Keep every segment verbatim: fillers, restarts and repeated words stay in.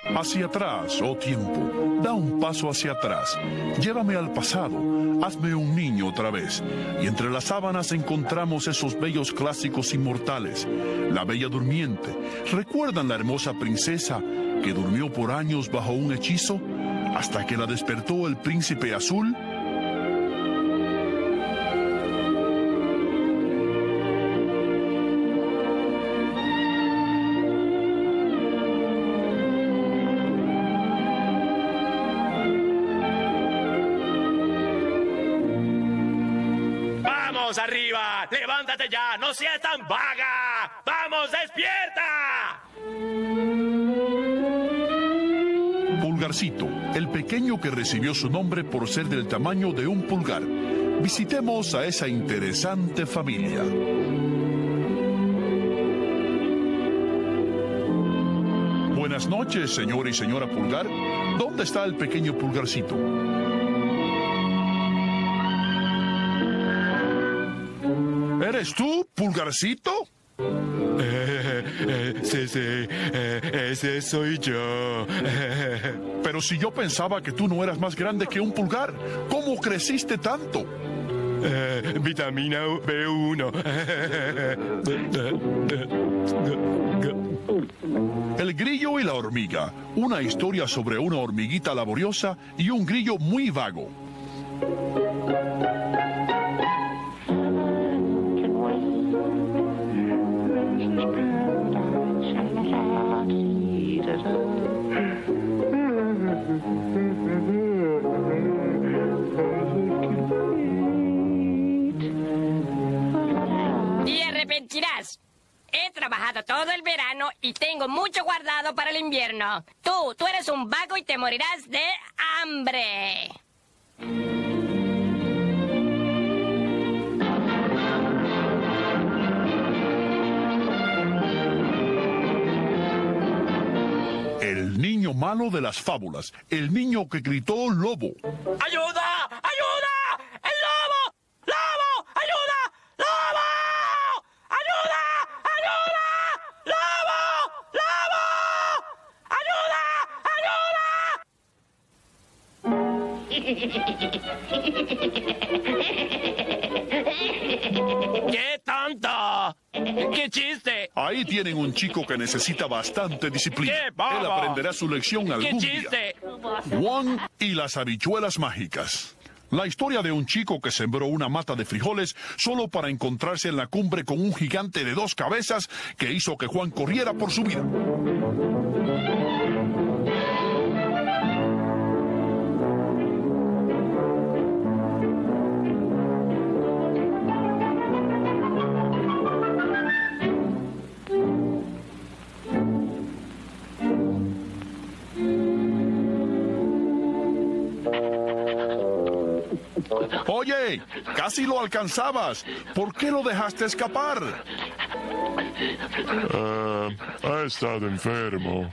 Hacia atrás, oh tiempo, da un paso hacia atrás. Llévame al pasado, hazme un niño otra vez. Y entre las sábanas encontramos esos bellos clásicos inmortales. La Bella Durmiente. ¿Recuerdan la hermosa princesa que durmió por años bajo un hechizo hasta que la despertó el príncipe azul? Arriba, levántate ya, no seas tan vaga. ¡Vamos, despierta! Pulgarcito, el pequeño que recibió su nombre por ser del tamaño de un pulgar. Visitemos a esa interesante familia. Buenas noches, señor y señora Pulgar. ¿Dónde está el pequeño Pulgarcito? ¿Eres tú, Pulgarcito? Eh, eh, sí, sí, eh, ese soy yo. Pero si yo pensaba que tú no eras más grande que un pulgar, ¿cómo creciste tanto? Eh, vitamina B uno. El grillo y la hormiga. Una historia sobre una hormiguita laboriosa y un grillo muy vago. Te arrepentirás. He trabajado todo el verano y tengo mucho guardado para el invierno. Tú, tú eres un vago y te morirás de hambre. El niño malo de las fábulas. El niño que gritó lobo. ¡Ayuda! ¡Ayuda! ¡El lobo! ¡Lobo! ¡Ayuda! ¡Lobo! ¡Ayuda! ¡Ayuda! ¡Lobo! ¡Lobo! ¡Ayuda! ¡Qué tonto! ¡Qué chiste! Ahí tienen un chico que necesita bastante disciplina. ¡Qué baba! Él aprenderá su lección algún ¡Qué chiste! día. Juan y las habichuelas mágicas. La historia de un chico que sembró una mata de frijoles solo para encontrarse en la cumbre con un gigante de dos cabezas que hizo que Juan corriera por su vida. Oye, casi lo alcanzabas. ¿Por qué lo dejaste escapar? Uh, ha estado enfermo.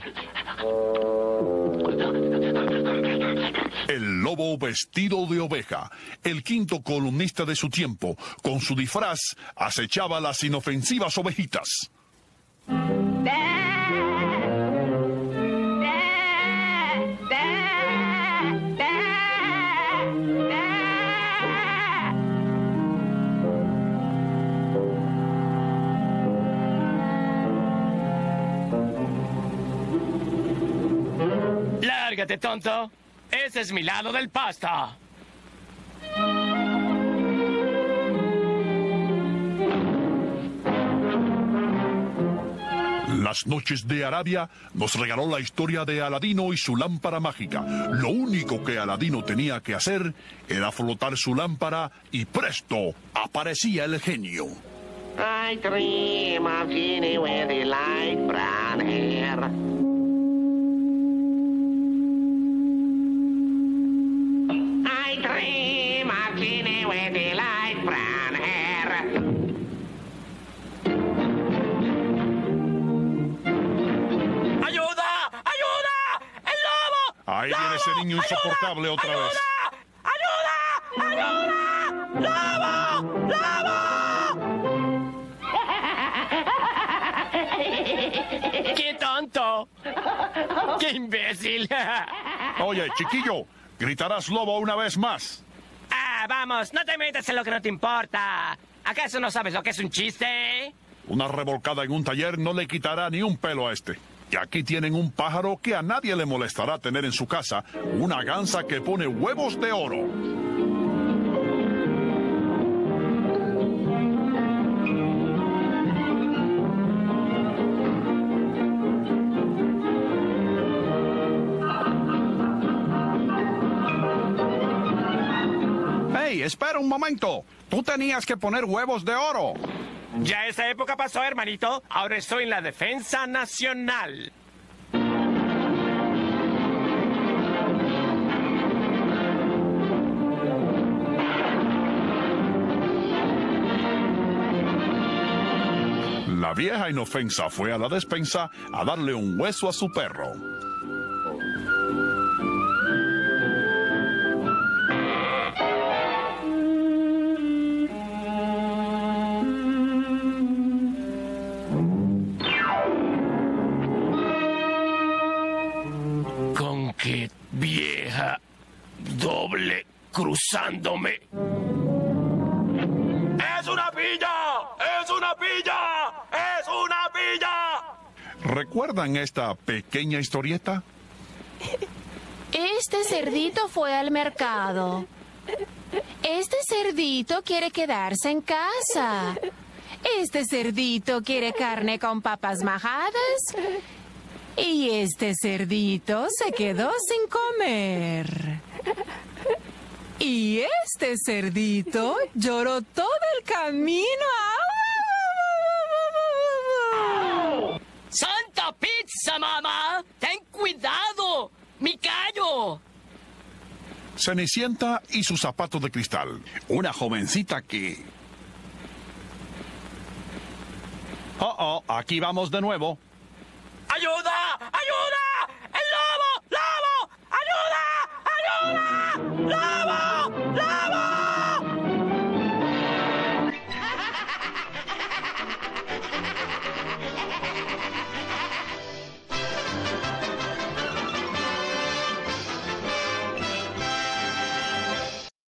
El lobo vestido de oveja, el quinto columnista de su tiempo, con su disfraz, acechaba las inofensivas ovejitas. ¡Lárgate, tonto! ¡Ese es mi lado del pasto! Las noches de Arabia nos regaló la historia de Aladino y su lámpara mágica. Lo único que Aladino tenía que hacer era flotar su lámpara y ¡presto! Aparecía el genio. I dream of Jeannie with the light brown hair. I dream of Jeannie with the light brown hair. ¡Ayuda! ¡Ayuda! ¡El lobo! Ahí viene ese niño insoportable otra ¡Ayuda! vez. ¡Ayuda! ¡Ayuda! ¡Lobo! ¡Lobo! ¡Qué tonto! ¡Qué imbécil! Oye, chiquillo, gritarás lobo una vez más. Ah, vamos, no te metas en lo que no te importa. ¿Acaso no sabes lo que es un chiste? Una revolcada en un taller no le quitará ni un pelo a este. Y aquí tienen un pájaro que a nadie le molestará tener en su casa, una gansa que pone huevos de oro. ¡Hey, espera un momento! Tú tenías que poner huevos de oro. Ya esa época pasó, hermanito. Ahora estoy en la defensa nacional. La vieja inofensa fue a la despensa a darle un hueso a su perro. Con qué vieja doble cruzándome. ¡Es una pilla! ¡Es una pilla! ¡Es una pilla! ¿Recuerdan esta pequeña historieta? Este cerdito fue al mercado. Este cerdito quiere quedarse en casa. Este cerdito quiere carne con papas majadas. Y este cerdito se quedó sin comer. Y este cerdito lloró todo el camino. ¡Santa pizza, mamá! ¡Ten cuidado! ¡Mi callo! Cenicienta y su zapato de cristal. Una jovencita que... Oh, oh, aquí vamos de nuevo. ¡Ayuda!